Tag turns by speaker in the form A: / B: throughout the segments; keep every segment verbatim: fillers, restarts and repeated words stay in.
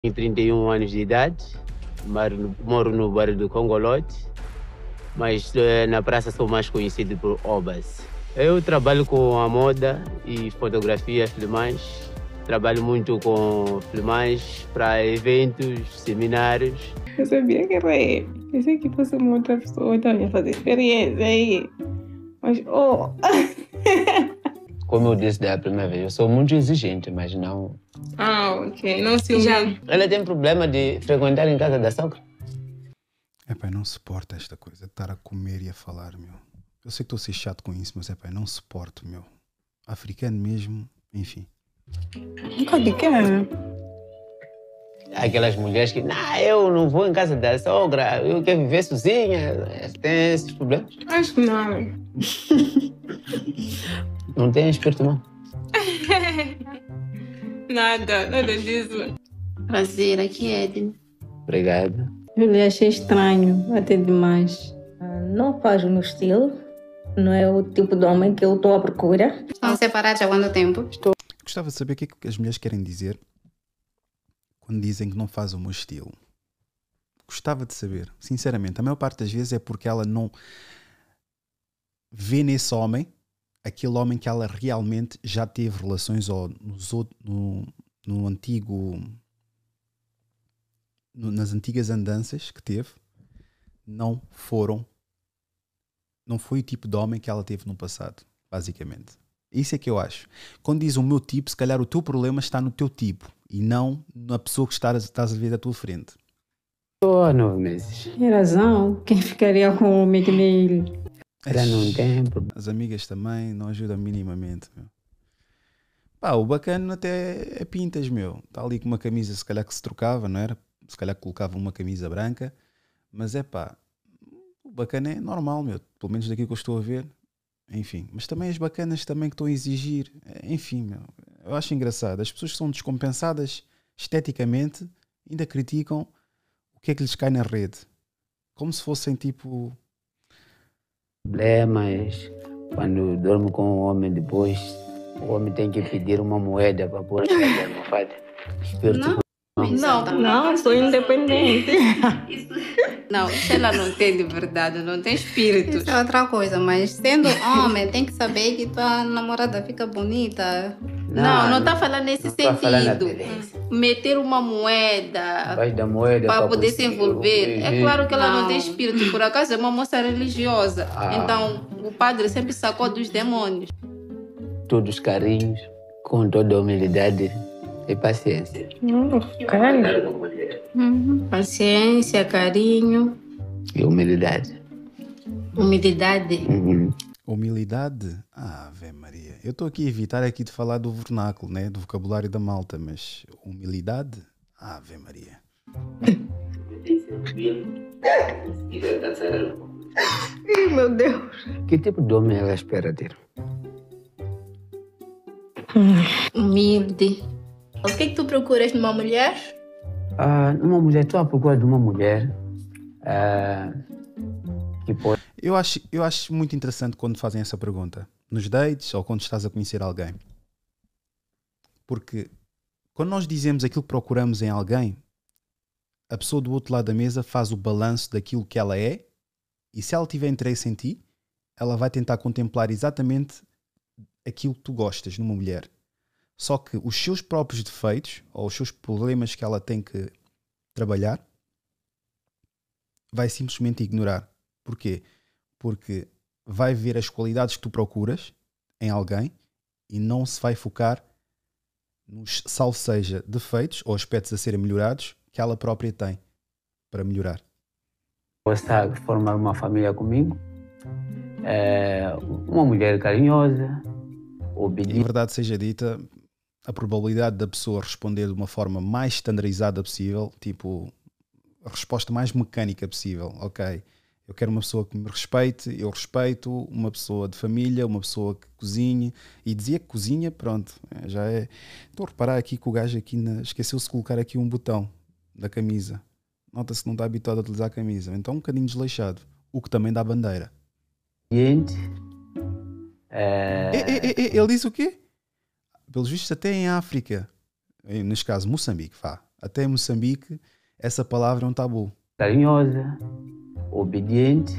A: Tenho trinta e um anos de idade, moro, moro no bairro do Congolote, mas eh, na praça sou mais conhecido por Obas. Eu trabalho com a moda e fotografia, filmagem. Trabalho muito com filmagens para eventos, seminários.
B: Eu sabia que era ele. Pensei que fosse uma outra pessoa, então ia fazer experiência aí. Mas, oh...
A: Como eu disse da primeira vez, eu sou muito exigente, mas não...
B: Ah, ok. Não se já.
A: Ela tem problema de frequentar em casa da sogra?
C: Epá, não suporto esta coisa de estar a comer e a falar, meu. Eu sei que estou a ser chato com isso, mas epá, não suporto, meu. Africano mesmo, enfim.
B: Nunca de quê?
A: Aquelas mulheres que, não, eu não vou em casa da sogra, eu quero viver sozinha. Tem esses problemas?
B: Acho que não.
A: Não tem espírito, não?
B: Nada, nada disso.
D: Prazer, aqui é Edna.
A: Obrigado.
E: Eu lhe achei estranho, até demais. Não faz o meu estilo, não é o tipo de homem que eu estou à procura.
D: Estão separados há quanto tempo?
C: Estou. Gostava de saber o que é que as mulheres querem dizer quando dizem que não faz o meu estilo. Gostava de saber, sinceramente. A maior parte das vezes é porque ela não vê nesse homem aquele homem que ela realmente já teve relações ou nos outros, no, no antigo no, nas antigas andanças que teve, não foram não foi o tipo de homem que ela teve no passado, basicamente. Isso é que eu acho. Quando diz o meu tipo, se calhar o teu problema está no teu tipo e não na pessoa que estás, estás a ver à tua frente.
A: Estou há nove meses.
E: Tem razão, quem ficaria com um homem que nem ele?
A: Já não tem problema.
C: As amigas também não ajudam minimamente, meu. Pá, o bacana até é pintas, meu. Está ali com uma camisa, se calhar que se trocava, não era? Se calhar colocava uma camisa branca. Mas é pá, o bacana é normal, meu. Pelo menos daqui que eu estou a ver. Enfim, mas também as bacanas também que estão a exigir. Enfim, meu. Eu acho engraçado. As pessoas que são descompensadas esteticamente ainda criticam o que é que lhes cai na rede. Como se fossem tipo...
A: Problemas, quando dormo com um homem depois, o homem tem que pedir uma moeda para pôr na almofada. Espírito.
D: Não, não,
E: Não, sou independente.
D: não, isso ela não tem de verdade, não tem espírito. Isso é outra coisa, mas sendo homem, tem que saber que tua namorada fica bonita. Não, não está falando nesse sentido. Meter uma moeda para poder se envolver. É claro que ela não. não tem espírito, por acaso é uma moça religiosa. Ah. Então o padre sempre sacou dos demônios.
A: Todos os carinhos, com toda a humildade e paciência.
E: Hum, carinho.
D: Uhum. Paciência, carinho.
A: E humildade.
D: Humildade.
A: Uhum.
C: Humildade? Ah, Ave Maria. Eu estou aqui a evitar aqui de falar do vernáculo, né? Do vocabulário da malta, mas humildade? Ah, Ave Maria.
E: Ih, meu Deus.
A: Que tipo de homem ela espera ter?
D: Humilde.
F: O que é que tu procuras numa mulher?
A: Ah, uma mulher, estou à procura de uma mulher ah, que pode...
C: Eu acho, eu acho muito interessante quando fazem essa pergunta. Nos dates ou quando estás a conhecer alguém. Porque quando nós dizemos aquilo que procuramos em alguém, a pessoa do outro lado da mesa faz o balanço daquilo que ela é e se ela tiver interesse em ti, ela vai tentar contemplar exatamente aquilo que tu gostas numa mulher. Só que os seus próprios defeitos ou os seus problemas que ela tem que trabalhar vai simplesmente ignorar. Porquê? Porque vai ver as qualidades que tu procuras em alguém e não se vai focar nos, salvo seja, defeitos ou aspectos a serem melhorados que ela própria tem para melhorar.
A: Gostar de formar uma família comigo, é uma mulher carinhosa, obediente.
C: Em verdade seja dita, a probabilidade da pessoa responder de uma forma mais estandarizada possível, tipo, a resposta mais mecânica possível, ok, eu quero uma pessoa que me respeite, eu respeito, uma pessoa de família, uma pessoa que cozinhe, e dizia que cozinha, pronto, já é... Estou a reparar aqui que o gajo aqui na... esqueceu-se de colocar aqui um botão da camisa, nota-se que não está habituado a utilizar a camisa, então um bocadinho desleixado, o que também dá bandeira.
A: Gente, é...
C: E, e, e, ele disse o quê? Pelos vistos até em África, neste caso Moçambique, vá, Até em Moçambique, essa palavra é um tabu.
A: Carinhosa, obediente,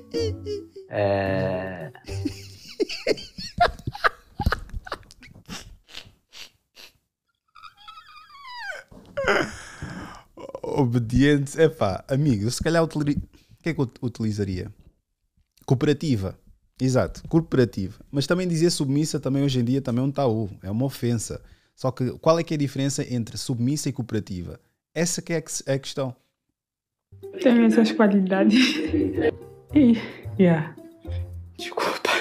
A: é...
C: obediente, epá, amigo, eu se calhar utili... o que é que eu utilizaria? Cooperativa, exato, cooperativa. Mas também dizer submissa também hoje em dia também é um tabu, é uma ofensa. Só que qual é que é a diferença entre submissa e cooperativa? Essa que é a questão.
B: Tem essas qualidades. E, yeah. Desculpa.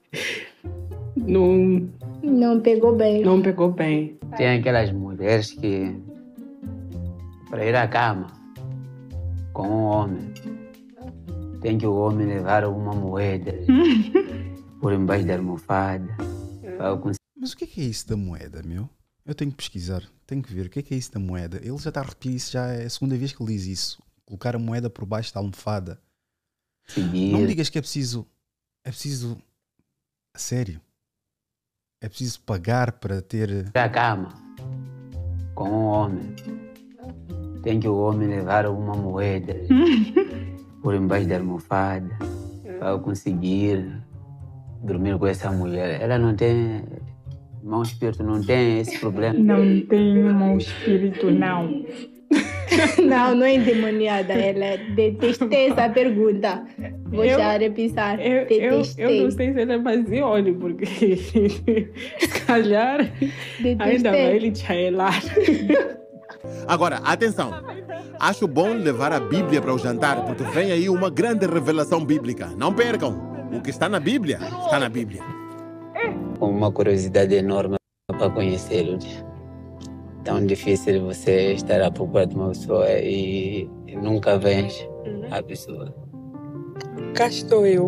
B: Não,
F: Não pegou bem.
B: não pegou bem.
A: Tem aquelas mulheres que, para ir à cama com um homem, tem que o homem levar uma moeda por embaixo da almofada. Para conseguir...
C: Mas o que é, que é isso da moeda, meu? Eu tenho que pesquisar, tenho que ver o que é, que é isso da moeda. Ele já está a repetir isso, já é a segunda vez que ele diz isso. Colocar a moeda por baixo da almofada.
A: Seguir.
C: Não me digas que é preciso. É preciso. A sério? É preciso pagar para ter.
A: à cama com um homem, tem que o homem levar uma moeda por embaixo da almofada para conseguir dormir com essa mulher. Ela não tem mau espírito, não tem esse problema.
B: Não tenho mau espírito, não.
F: Não, não é endemoniada. Ela detestei essa pergunta. Vou
B: Eu-
F: já repensar.
B: Eu, eu,
F: Detestei.
B: eu não sei se ela vai dizer olho, porque se calhar ainda vai
F: Detestei.
B: ele te relar.
G: Agora, atenção. Acho bom levar a Bíblia para o jantar, porque vem aí uma grande revelação bíblica. Não percam. O que está na Bíblia, está na Bíblia.
A: Com uma curiosidade enorme para conhecê-lo. Tão difícil você estar à procura de uma pessoa e, e nunca vês a pessoa.
B: Cá estou eu.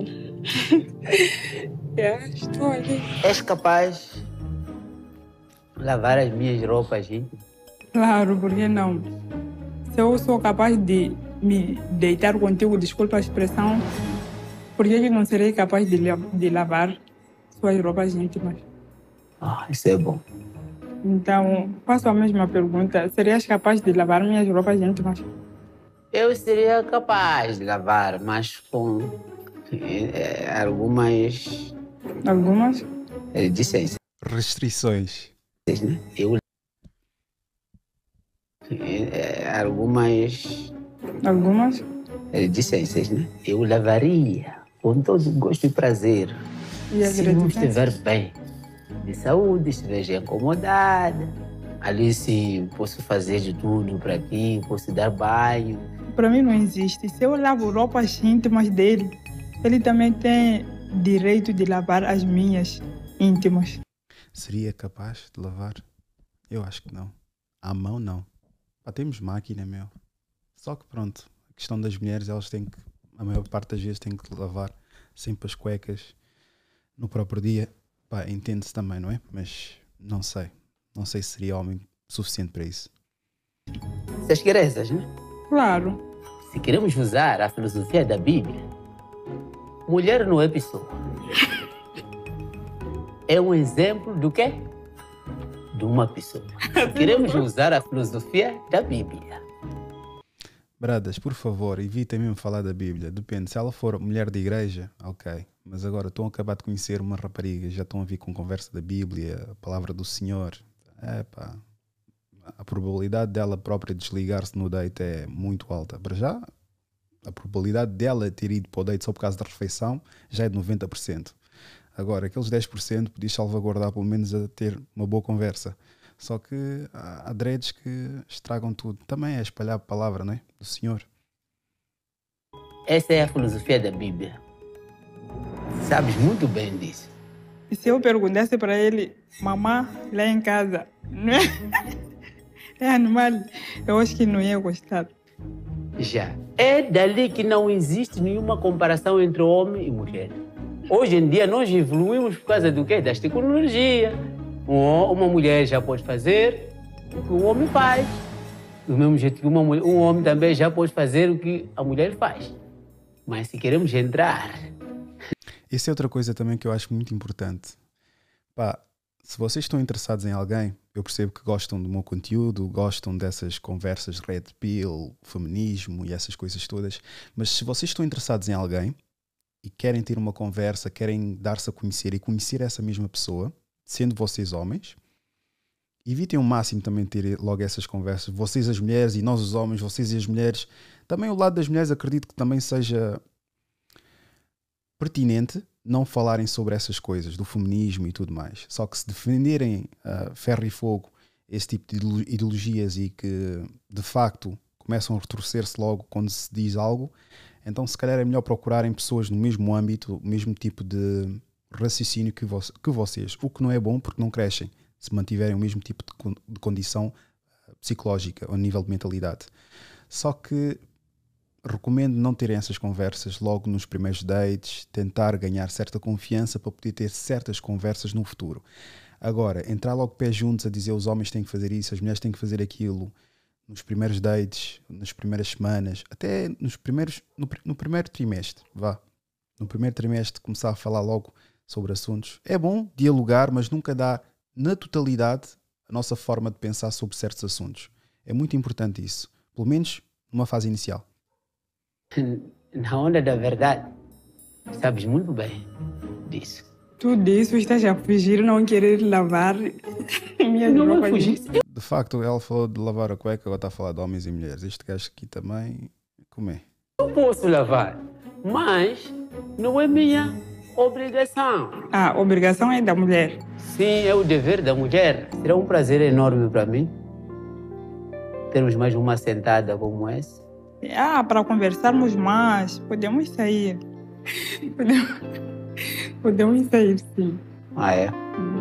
B: É, estou ali.
A: És capaz de lavar as minhas roupas, gente?
B: Claro, por que não? Se eu sou capaz de me deitar contigo, desculpa a expressão, por que que não serei capaz de, la- de lavar suas roupas íntimas?
A: Ah, isso é bom.
B: Então, faço a mesma pergunta. Serias capaz de lavar minhas roupas íntimas?
A: Eu seria capaz de lavar, mas com eh, algumas
B: Algumas?
A: eh, licenças,
C: Restrições.
A: né? Eu eh, algumas
B: Algumas?
A: eh, licenças, né? Eu lavaria com todo gosto e prazer.
B: E
A: Se não
B: agradecimento?
A: estiver bem de saúde, estiver já incomodada, ali sim posso fazer de tudo para ti, posso dar banho.
B: Para mim não existe. Se eu lavo roupas íntimas dele, ele também tem direito de lavar as minhas íntimas.
C: Seria capaz de lavar? Eu acho que não. À mão, não. Pá, temos máquina, meu. Só que pronto, a questão das mulheres, elas têm que, a maior parte das vezes, têm que lavar sempre as cuecas no próprio dia. Pá, entende-se também, não é? Mas não sei. Não sei se seria homem suficiente para isso.
A: Se as igrejas, né?
B: Claro.
A: Se queremos usar a filosofia da Bíblia, mulher não é pessoa. É um exemplo do quê? De uma pessoa. Se queremos usar a filosofia da Bíblia.
C: Bradas, por favor, evitem mesmo falar da Bíblia. Depende, se ela for mulher de igreja, ok. Mas agora estão a acabar de conhecer uma rapariga, já estão a vir com conversa da Bíblia, a palavra do Senhor. É pá, a probabilidade dela própria desligar-se no date é muito alta. Para já, a probabilidade dela ter ido para o date só por causa da refeição já é de noventa por cento. Agora, aqueles dez por cento podias salvaguardar pelo menos a ter uma boa conversa. Só que há há dreads que estragam tudo. Também é espalhar a palavra, não é? Do Senhor.
A: Essa é a filosofia da Bíblia. Sabes muito bem disso.
B: E se eu perguntasse para ele, mamã, lá em casa, não é? É animal, eu acho que não ia gostar.
A: Já. É dali que não existe nenhuma comparação entre homem e mulher. Hoje em dia nós evoluímos por causa do quê? Das tecnologias. Um- Uma mulher já pode fazer o que o homem faz. Do mesmo jeito que uma mulher, um homem também já pode fazer o que a mulher faz. Mas se queremos entrar...
C: Essa é outra coisa também que eu acho muito importante. Pá, se vocês estão interessados em alguém, eu percebo que gostam do meu conteúdo, gostam dessas conversas red pill, feminismo e essas coisas todas, mas se vocês estão interessados em alguém e querem ter uma conversa, querem dar-se a conhecer e conhecer essa mesma pessoa, sendo vocês homens, evitem o máximo também ter logo essas conversas, vocês as mulheres e nós os homens, vocês e as mulheres. Também o lado das mulheres acredito que também seja pertinente não falarem sobre essas coisas, do feminismo e tudo mais. Só que se defenderem uh, ferro e fogo esse tipo de ideologias e que de facto começam a retorcer-se logo quando se diz algo, então se calhar é melhor procurarem pessoas no mesmo âmbito, o mesmo tipo de raciocínio que, vo que vocês, o que não é bom porque não crescem se mantiverem o mesmo tipo de, con de condição psicológica ou nível de mentalidade. Só que recomendo não terem essas conversas logo nos primeiros dates, tentar ganhar certa confiança para poder ter certas conversas no futuro. Agora, entrar logo pés juntos a dizer os homens têm que fazer isso, as mulheres têm que fazer aquilo, nos primeiros dates, nas primeiras semanas, até nos primeiros, no, no primeiro trimestre, vá. No primeiro trimestre começar a falar logo sobre assuntos. É bom dialogar, mas nunca dá na totalidade a nossa forma de pensar sobre certos assuntos. É muito importante isso, pelo menos numa fase inicial.
A: Na onda da verdade, sabes muito bem disso.
B: Tudo isso estás a fugir, não querer lavar minha
A: não
B: roupa.
A: Não fugir.
C: De facto, ela falou de lavar a cueca, agora está a falar de homens e mulheres. Este gajo aqui também, como é?
A: Eu posso lavar, mas não é minha obrigação.
B: A obrigação é da mulher.
A: Sim, é o dever da mulher. Será um prazer enorme para mim termos mais uma sentada como essa.
B: Ah, para conversarmos mais, podemos sair. Podemos, podemos sair, sim.
A: Ah, é?